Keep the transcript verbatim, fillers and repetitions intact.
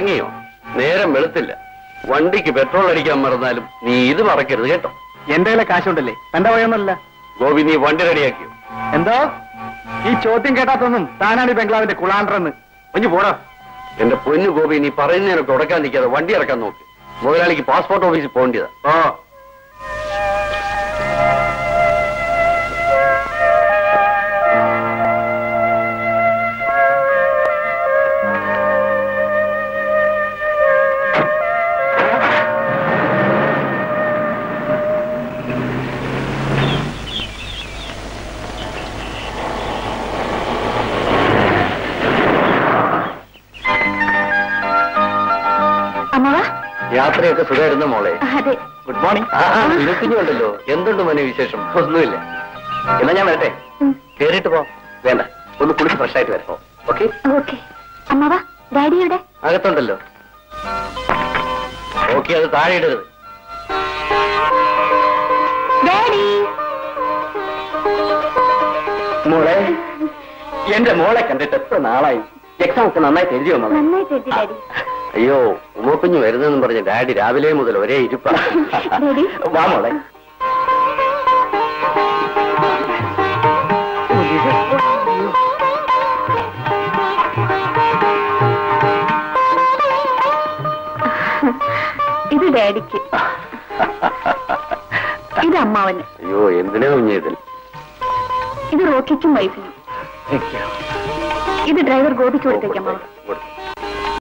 ഉറങ്ങിയോ? നേരം വെളുത്തില്ല. വണ്ടിക്ക് പെട്രോൾ അടിക്കാൻ മറന്നാലും നീ ഇത് മറക്കരുത് കേട്ടോ. എന്റെ കയ്യിലെ കാശുണ്ടല്ലേ, തന്റെ വയൊന്നുമല്ല. ഗോപി, നീ വണ്ടി റെഡിയാക്കിയോ? എന്തോ ഈ ചോദ്യം കേട്ടാത്തൊന്നും താനാണ് ഈ ബംഗ്ലാവിന്റെ കുളാണ്ടറെന്ന്. ഒന്ന് പോടാ. എന്റെ പൊന്നു ഗോപി, നീ പറയുന്നതിനൊക്കെ ഉടക്കാൻ നിൽക്കാതെ വണ്ടി ഇറക്കാൻ നോക്കി. മുതലാളിക്ക് പാസ്പോർട്ട് ഓഫീസിൽ പോകേണ്ടതാ. ഓ യാത്രയൊക്കെ സുഖമായിരുന്ന മോളെ? Good morning. ഇരക്കുഞ്ഞുണ്ടല്ലോ. എന്തുണ്ട് മോനെ വിശേഷം? ഒന്നുമില്ല. എന്നാ ഞാൻ വരട്ടെ? കേറിയിട്ട് പോ. വേണ്ട, ഒന്ന് കുളിച്ച് ഫ്രഷ് ആയിട്ട് വരപ്പോ. ഓക്കെ? അകത്തുണ്ടല്ലോ. ഓക്കെ, അത് താഴെ ഇടരുത്. മോളെ, എന്റെ മോളെ കണ്ടിട്ട് എത്ര നാളായി. എക്സാം ഒക്കെ നന്നായിട്ട് എഴുതിയോ മോളെ? അയ്യോ, ഉമ്മക്കുഞ്ഞ് വരുന്നെന്നും പറഞ്ഞ് ഡാഡി രാവിലെ മുതൽ ഒരേ ഇരിപ്പാണ്. വാ മോളെ. ഇത് ഡാഡിക്ക്, ഇത് അമ്മാവന്. അയ്യോ, എന്തിനാ കുഞ്ഞിതിൽ? ഇത് റോക്കിക്കും വൈഫിനും. ഇത് ഡ്രൈവർ ഗോപിക്ക് കൊടുത്തേക്കാം.